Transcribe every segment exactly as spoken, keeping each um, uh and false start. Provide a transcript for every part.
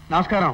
నమస్కారం.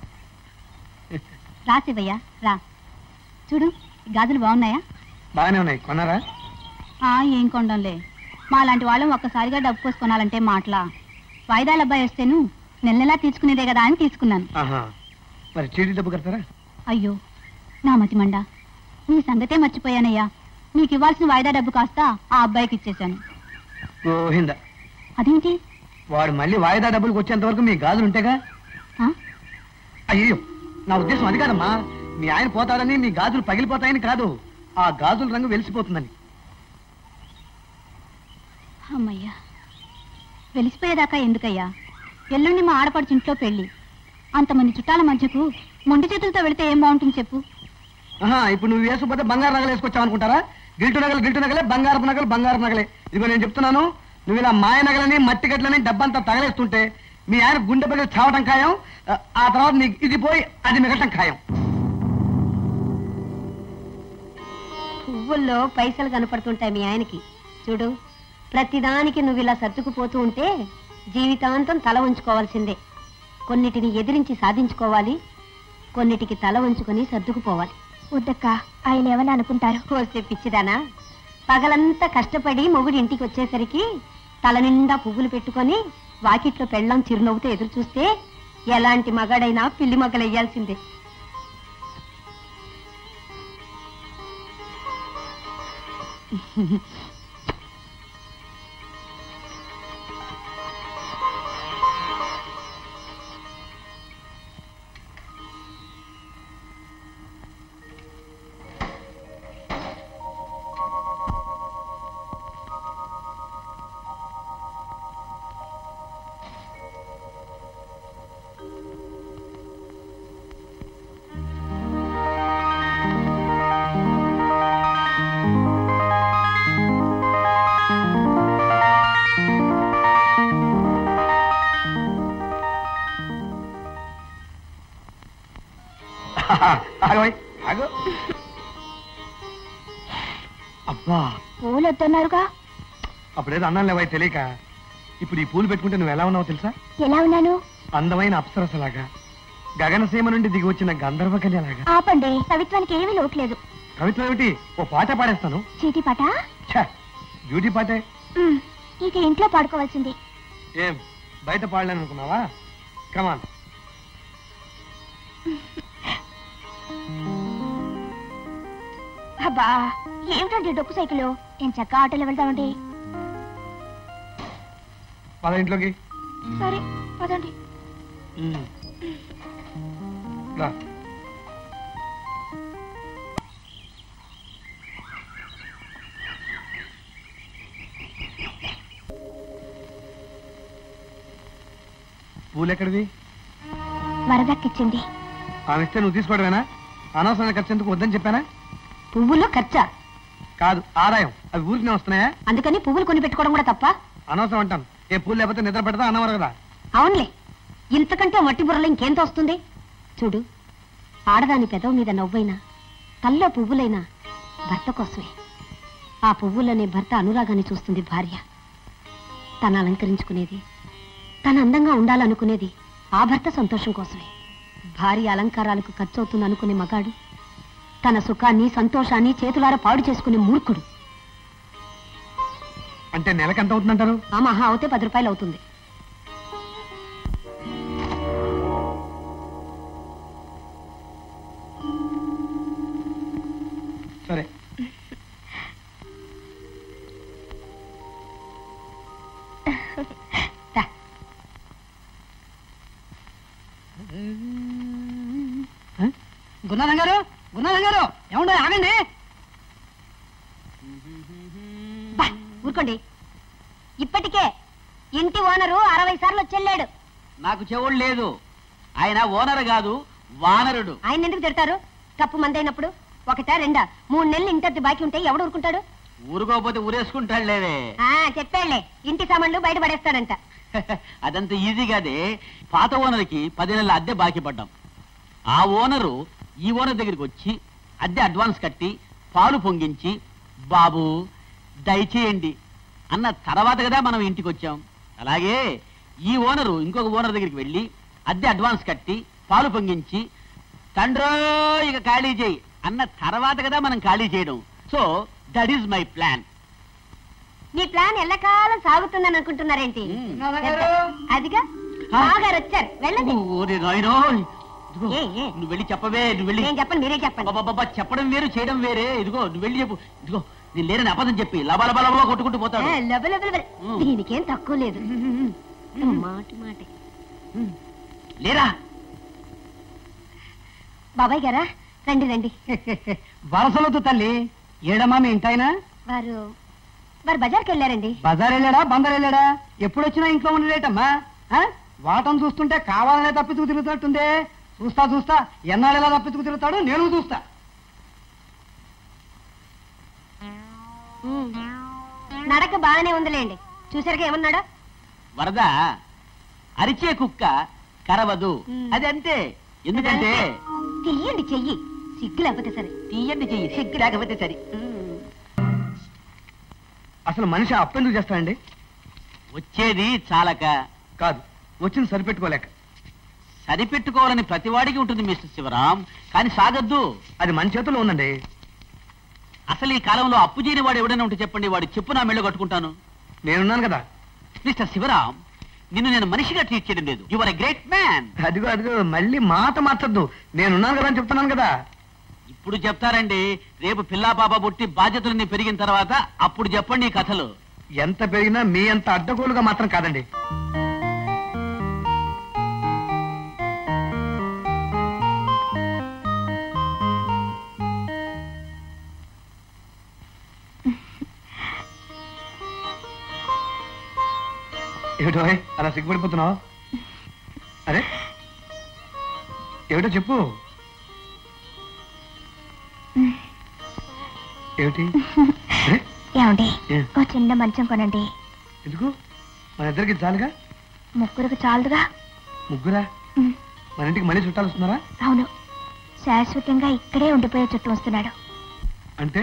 రా శివయ్య రా. చూడు గాజులు బాగున్నాయా? బాగానే ఉన్నాయి. కొన్నారా? ఏం కొండంలే, మా లాంటి వాళ్ళం ఒక్కసారిగా డబ్బు పోసి కొనాలంటే మాటలా. వాయిదాల అబ్బాయి వస్తేను నెల నెలా తీసుకునేదే కదా అని తీసుకున్నాను. మరి చీటీ డబ్బు కడతారా? అయ్యో నా మతి మండ, నీ సంగతే మర్చిపోయానయ్యా. నీకు ఇవ్వాల్సిన వాయిదా డబ్బు కాస్త ఆ అబ్బాయికి ఇచ్చేశాను. గోవింద. అదేంటి? వాడు మళ్ళీ వాయిదా డబ్బులకు వచ్చేంత వరకు మీ గాజులు ఉంటేగా. అయ్యో నా ఉద్దేశం అది కాదమ్మా, మీ ఆయన పోతాడని మీ గాజులు పగిలిపోతాయని కాదు, ఆ గాజుల రంగు వెలిసిపోతుందని. అమ్మయ్యా, వెలిసిపోయేదాకా ఎందుకయ్యా? ఎల్లుండి మా ఆడపడుచు ఇంట్లో పెళ్లి, అంతమంది చుట్టాల మధ్యకు మొండి చేతులతో వెళితే ఏం బాగుంటుంది చెప్పు? ఇప్పుడు నువ్వు వేసుకుపోతే బంగారు నగలు వేసుకొచ్చావు అనుకుంటారా? గిల్టు నగలు గిల్టు నగలే, బంగారపు నగలు బంగారపు నగలే. ఇదిగో నేను చెప్తున్నాను, నువ్వు ఇలా మాయ నగలని మట్టి గట్లని డబ్బంతా తగలేస్తుంటే మీ ఆయన గుండె పగిలి చావటం ఖాయం. ఆ తర్వాత నీకు ఇది పోయి అది మిగటం ఖాయం. పువ్వుల్లో పైసలు కనపడుతుంటాయి మీ ఆయనకి. చూడు, ప్రతిదానికి నువ్వు ఇలా సర్దుకుపోతూ ఉంటే జీవితాంతం తల ఉంచుకోవాల్సిందే. కొన్నిటిని ఎదిరించి సాధించుకోవాలి, కొన్నిటికి తల ఉంచుకొని సర్దుకుపోవాలి. వద్దక్క, ఆయన ఏమని అనుకుంటారు? కోస్తే పిచ్చిదానా, పగలంతా కష్టపడి మొగుడు ఇంటికి వచ్చేసరికి తల నిండా పువ్వులు పెట్టుకొని వాకిట్లో పెళ్ళం చిరునవ్వుతో ఎదురు చూస్తే ఎలాంటి మగాడైనా పిల్లి మగ్గలెయ్యాల్సిందే. అబ్బా, పూలు వద్దన్నారుగా? అప్పుడేదో అన్నాను లేవా తెలియక. ఇప్పుడు ఈ పూలు పెట్టుకుంటే నువ్వు ఎలా ఉన్నావు తెలుసా? ఎలా ఉన్నాను? అందమైన అప్సరసలాగా, గగనసీమ నుండి దిగి వచ్చిన గంధర్వ కన్యలాగా. ఆపండి, కవిత్వానికి ఏమీ లోట్లేదు. కవిత్వం ఏమిటి? ఓ పాట పాడేస్తాను. చీటీ పాట? బ్యూటీ పాటే. ఇక ఇంట్లో పాడుకోవాల్సింది. ఏం బయట పాడలేను అనుకున్నావా? కమాన్. అబ్బా, ఏమిటండి డొక్కు సైకిల్? ఏం చక్క ఆటోలో వెళ్తామండి. పద ఇంట్లోకి. సరే పదండి. పూలు ఎక్కడివి? వరదక్కిచ్చింది. ఆమె ఇస్తే నువ్వు తీసుకోవడమేనా? అనవసరమైన ఖర్చు ఎందుకు వద్దని చెప్పానా? పువ్వుల్లో ఖర్చా? కాదు, ఆదాయం. అవి ఊరికే వస్తున్నాయా? అందుకని పువ్వులు కొని పెట్టుకోవడం కూడా తప్ప? అనవసరం అంటాను. ఏ పూలు లేకపోతే నిద్ర పెడతా అన్నవారు కదా. అవునులే, ఇంతకంటే మట్టి బుర్రలో ఇంకేంత వస్తుంది? చూడు, ఆడదాని పెదవు మీద నవ్వైనా, తల్లో పువ్వులైనా భర్త కోసమే. ఆ పువ్వులనే భర్త అనురాగాన్ని చూస్తుంది భార్య. తను అలంకరించుకునేది, తను అందంగా ఉండాలనుకునేది ఆ భర్త సంతోషం కోసమే. భార్య అలంకారాలకు ఖర్చు అవుతుంది అనుకునే మగాడు తన సుఖాన్ని సంతోషాన్ని చేతులారా పాడు చేసుకునే మూర్ఖుడు. అంటే నెలకు ఎంత అవుతుందంటారు? ఆ మహా అవుతే పది రూపాయలు అవుతుంది. సరే. గురునాథం గారు, గురునాథం గారు, ఏముండో ఆగండి. ఊరుకోండి. ఇప్పటికే ఇంటి ఓనరు అరవై సార్లు వచ్చెళ్ళాడు. నాకు చెవుడు లేదు. ఆయన ఓనరు కాదు, వానరుడు. ఆయన ఎందుకు తిడతారు? తప్పు మందైనప్పుడు ఒకటా రెండా మూడు నెలలు ఇంటద్ది బాకీ ఉంటే ఎవడు ఊరుకుంటాడు? ఊరుకోపోతే ఊరేసుకుంటాడు లేవే. చెప్పాళ్లే, ఇంటి సామాన్లు బయట పడేస్తాడంట. అదంతా ఈజీ కాదే. పాత ఓనర్కి పది నెలల అద్దె బాకీ పడ్డాం. ఆ ఓనరు ఈ ఓనర్ దగ్గరికి వచ్చి అద్దె అడ్వాన్స్ కట్టి పాలు పొంగించి బాబు దయచేయండి అన్న తర్వాత కదా మనం ఇంటికి వచ్చాం. అలాగే ఈ ఓనరు ఇంకొక ఓనర్ దగ్గరికి వెళ్ళి అద్దె అడ్వాన్స్ కట్టి పాలు పొంగించి తండ్రో ఇక ఖాళీ చేయి అన్న తర్వాత కదా మనం ఖాళీ చేయడం. So that is my plan. మీ ప్లాన్ ఎల్లకాలం సాగుతుందని అనుకుంటున్నారేంటి? అదిగా బాగారు వచ్చారు, వెళ్ళండి. ఓరే నాయనో, ఇదిగో, ఏ, ఏ? నువ్వు వెళ్ళి చెప్పవే. నువ్వు వెళ్ళి నేను చెప్పండి, మీరే చెప్పండి. అబ్బబ్బబ్బా, చెప్పడం వేరు చేయడం వేరే. ఇదిగో నువ్వు వెళ్ళి చెప్పు. ఇదిగో నేను లేరని అబద్ధం చెప్పి లబలబలబలో కొట్టుకుంటూ పోతాడు. ఏ, లబ, లబ, లబ. ఉమ్. దీనికేం తక్కువ లేదు. మాటి మాటే. లేరా బాబాయ్ గారా, రండి రండి. వరసలొద్దు తల్లి. ఏడమ్మా మీ ఇంటాయన? వారు వారు బజార్కి వెళ్ళారండి. బజార్ వెళ్ళాడా బందర్ వెళ్ళాడా? ఎప్పుడొచ్చినా ఇంట్లో ఉండలేటమ్మా. ఆ? వాటం చూస్తుంటే కావాలనే తప్పించుకు తిరుగుతున్నట్టుందే. చూస్తా చూస్తా ఎన్నాళ్ళెలా తప్పించుకు తిరుగుతాడు నేను చూస్తా. ఉమ్. నడక బాగానే ఉందిలేండి. చూసారుగా ఏమన్నాడా? వరద అరిచే కుక్క కరవదు. ఉమ్. అది అంతే. ఎందుకంటే తీయండి చెయ్యి, సిగ్గు లేకపోతే సరే. తీయండి చెయ్యి, సిగ్గు లేకపోతే సరి. అసలు మనిషి అప్పెందుకు చేస్తాడండి? వచ్చేది చాలక కాదు, వచ్చింది సరిపెట్టుకోలేక. సరిపెట్టుకోవాలని ప్రతివాడికి ఉంటుంది మిస్టర్ శివరాం, కానీ సాగద్దు. అది మన చేతుల్లో ఉందండి. అసలు ఈ కాలంలో అప్పు చేయని వాడు ఎవడైనా ఉంటే చెప్పండి, వాడు చెప్పు నా మెళ్ళో కట్టుకుంటాను. నేనున్నాను కదా. మిస్టర్ శివరాం, నిన్ను నేను మనిషిగా ట్రీట్ చేయడం లేదు. You are a great man. అదిగో అదిగో మళ్ళీ మాట మార్చద్దు. నేనున్నాను కదా అని చెప్తున్నాను కదా. ఇప్పుడు చెప్తారండి, రేపు పిల్లా పాప పుట్టి బాధ్యతలన్నీ పెరిగిన తర్వాత అప్పుడు చెప్పండి ఈ కథలు. ఎంత పెరిగినా మీ అంత అడ్డగోలుగా మాత్రం కాదండి. ఏమిటో అలా సిగ్గుపడిపోతున్నావు? అరే ఏమిటో చెప్పు. ఏమిటి? అరే ఏమండి, ఏ? ఓ చిన్న మంచం కొనండి. ఎందుకు? మన ఇద్దరికి చాలుగా. ముగ్గురికి చాలుదుగా. ముగ్గురా? ఉమ్, మన ఇంటికి మళ్ళీ చుట్టాలు వస్తున్నారా? అవును, శాశ్వతంగా ఇక్కడే ఉండిపోయే చుట్టూ వస్తున్నాడు. అంటే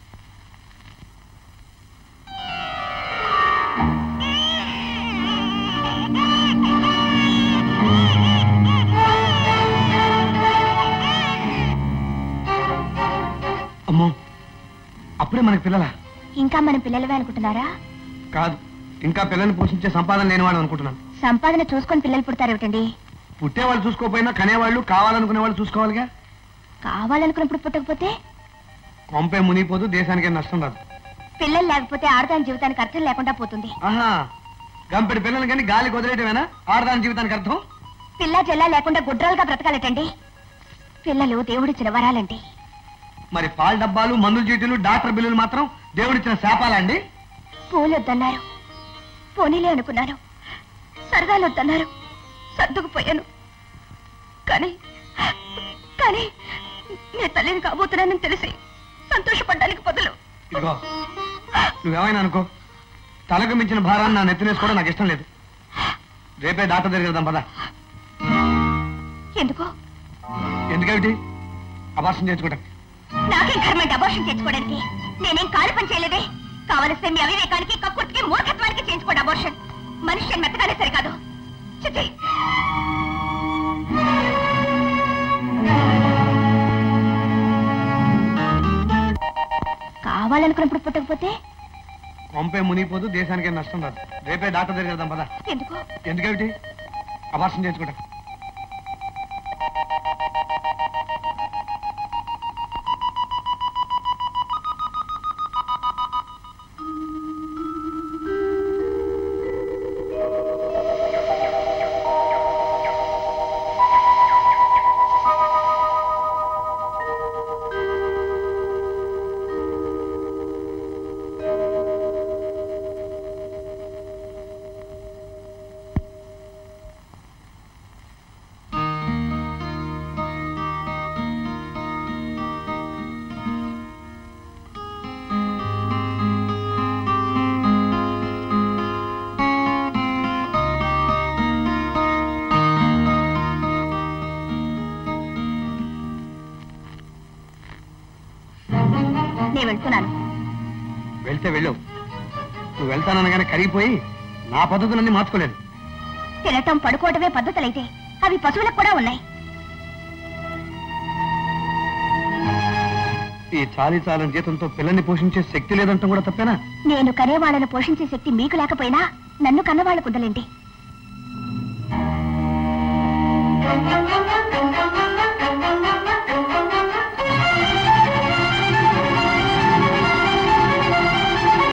అమ్మో, అప్పుడే మనకి పిల్లలా? ఇంకా మన పిల్లలవే అనుకుంటున్నారా? కాదు, ఇంకా పిల్లల్ని పోషించే సంపాదన లేనివాడు అనుకుంటున్నాను. సంపాదన చూసుకొని పిల్లలు పుడతారేమిటండి? పుట్టేవాళ్ళు చూసుకోకపోయినా కనేవాళ్ళు, కావాలనుకునే వాళ్ళు చూసుకోవాలిగా. కావాలనుకున్నప్పుడు పుట్టకపోతే? కొంపే మునిగిపోదు, దేశానికే నష్టం రాదు. పిల్లలు లేకపోతే ఆడదాని జీవితానికి అర్థం లేకుండా పోతుంది. ఆహా, గంపెడి పిల్లలు కానీ గాలి వదిలేయటమేనా ఆడదాని జీవితానికి అర్థం? పిల్ల జల్ల లేకుండా గుడ్రాలుగా బ్రతకాలటండి. పిల్లలు దేవుడిచ్చిన వరాలండి. మరి పాల డబ్బాలు, మందుల చీటీలు, డాక్టర్ బిల్లులు మాత్రం దేవుడిచ్చిన శాపాలండి. పూలు వద్దన్నారు, పోనీలే అనుకున్నాను. సరదాలు వద్దన్నారు, సర్దుకుపోయాను. కానీ కానీ నేను తల్లిని కాబోతున్నానని తెలిసి సంతోషపడ్డానికి బదులు. ఇదిగో నువ్వేమైనా అనుకో, తలకు మించిన భారాన్ని నా నెత్తినేసుకోవడం నాకు ఇష్టం లేదు. రేపే డాక్టర్ దగ్గర వెళ్దాం పద. ఎందుకు? ఎందుకేమిటి? అబార్షన్ చేసుకుంటా. నాకేం కర్మంటే అబోర్షన్ చేసుకోవడానికి? నేనేం కాలు పని చేయలేదే. కావలిస్తే మీ అవివేకానికి, కక్కుర్తికి, మూర్ఖత్వానికి చేయించుకోండి అబోర్షన్. మనిషిని మెత్తగానే సరికాదు. చిచ్చి. కావాలనుకున్నప్పుడు పుట్టకపోతే? కొంపే మునిగిపోదు, దేశానికే నష్టం రాదు. రేపే డాక్టర్ దగ్గర వెళ్దాం పద. ఎందుకు? ఎందుకేమిటి? అబార్షన్ చేసుకుంటా. నేను వెళ్తున్నాను. వెళ్తే వెళ్ళవు. నువ్వు వెళ్తాననగానే కరిగిపోయి నా పద్ధతులన్నీ మార్చుకోలేదు. తినటం పడుకోవటమే పద్ధతులైతే అవి పశువులకు కూడా ఉన్నాయి. ఈ చాలి చాలని జీతంతో పిల్లల్ని పోషించే శక్తి లేదంటాం కూడా తప్పేనా? నేను కనేవాళ్ళను పోషించే శక్తి మీకు లేకపోయినా నన్ను కన్నవాళ్ళకు ఉండలేండి.